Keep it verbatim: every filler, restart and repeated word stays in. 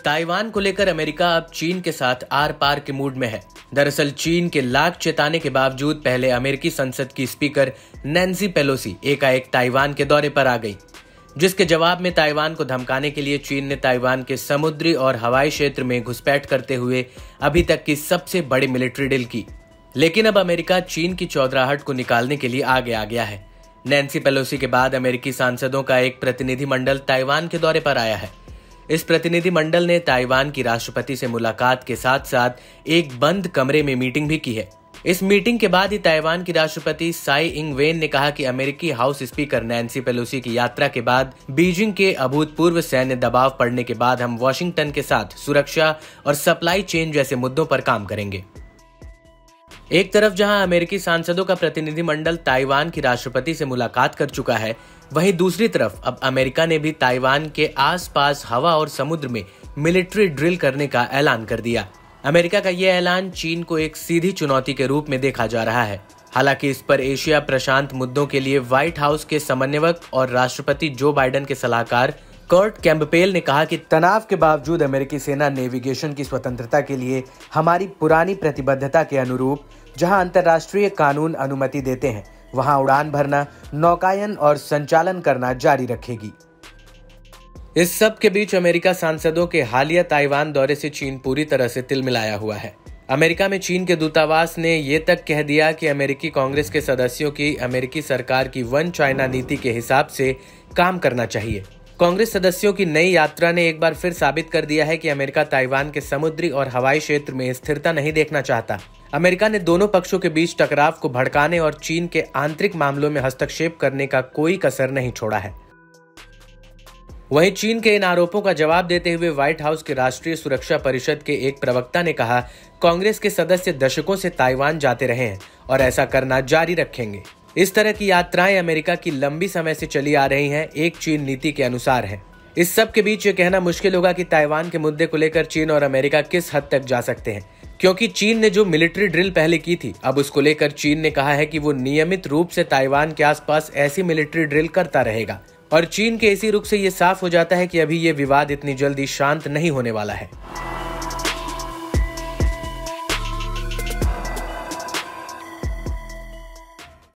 Taiwan को लेकर America अब चीन के साथ आर पार के मूड में है। दरअसल चीन के लाख चेताने के बावजूद पहले अमेरिकी संसद की स्पीकर नैन्सी पेलोसी एकाएक ताइवान के दौरे पर आ गई, जिसके जवाब में ताइवान को धमकाने के लिए चीन ने ताइवान के समुद्री और हवाई क्षेत्र में घुसपैठ करते हुए अभी तक की सबसे बड़ी मिलिट्री डील की। लेकिन अब अमेरिका चीन की चौधराहट को निकालने के लिए आगे आ गया है। नैन्सी पेलोसी के बाद अमेरिकी सांसदों का एक प्रतिनिधिमंडल ताइवान के दौरे पर आया है। इस प्रतिनिधिमंडल ने ताइवान की राष्ट्रपति से मुलाकात के साथ साथ एक बंद कमरे में मीटिंग भी की है। इस मीटिंग के बाद ही ताइवान की राष्ट्रपति साई इंग वेन ने कहा कि अमेरिकी हाउस स्पीकर नैन्सी पेलोसी की यात्रा के बाद बीजिंग के अभूतपूर्व सैन्य दबाव पड़ने के बाद हम वॉशिंगटन के साथ सुरक्षा और सप्लाई चेन जैसे मुद्दों पर काम करेंगे। एक तरफ जहां अमेरिकी सांसदों का प्रतिनिधिमंडल ताइवान की राष्ट्रपति से मुलाकात कर चुका है, वहीं दूसरी तरफ अब अमेरिका ने भी ताइवान के आसपास हवा और समुद्र में मिलिट्री ड्रिल करने का ऐलान कर दिया। अमेरिका का यह ऐलान चीन को एक सीधी चुनौती के रूप में देखा जा रहा है। हालांकि इस पर एशिया प्रशांत मुद्दों के लिए व्हाइट हाउस के समन्वयक और राष्ट्रपति जो बाइडेन के सलाहकार कर्ट कैम्पबेल ने कहा कि तनाव के बावजूद अमेरिकी सेना नेविगेशन की स्वतंत्रता के लिए हमारी पुरानी प्रतिबद्धता के अनुरूप जहां अंतर्राष्ट्रीय कानून अनुमति देते हैं, वहां उड़ान भरना, नौकायन और संचालन करना जारी रखेगी। इस सब के बीच अमेरिका सांसदों के हालिया ताइवान दौरे से चीन पूरी तरह से तिलमिलाया हुआ है। अमेरिका में चीन के दूतावास ने ये तक कह दिया कि अमेरिकी कांग्रेस के सदस्यों की अमेरिकी सरकार की वन चाइना नीति के हिसाब से काम करना चाहिए। कांग्रेस सदस्यों की नई यात्रा ने एक बार फिर साबित कर दिया है कि अमेरिका ताइवान के समुद्री और हवाई क्षेत्र में स्थिरता नहीं देखना चाहता। अमेरिका ने दोनों पक्षों के बीच टकराव को भड़काने और चीन के आंतरिक मामलों में हस्तक्षेप करने का कोई कसर नहीं छोड़ा है। वहीं चीन के इन आरोपों का जवाब देते हुए व्हाइट हाउस के राष्ट्रीय सुरक्षा परिषद के एक प्रवक्ता ने कहा, कांग्रेस के सदस्य दशकों से ताइवान जाते रहे हैं और ऐसा करना जारी रखेंगे। इस तरह की यात्राएं अमेरिका की लंबी समय से चली आ रही हैं, एक चीन नीति के अनुसार है। इस सब के बीच ये कहना मुश्किल होगा कि ताइवान के मुद्दे को लेकर चीन और अमेरिका किस हद तक जा सकते हैं, क्योंकि चीन ने जो मिलिट्री ड्रिल पहले की थी, अब उसको लेकर चीन ने कहा है कि वो नियमित रूप से ताइवान के आसपास ऐसी मिलिट्री ड्रिल करता रहेगा। और चीन के इसी रुख से ये साफ हो जाता है कि अभी ये विवाद इतनी जल्दी शांत नहीं होने वाला है।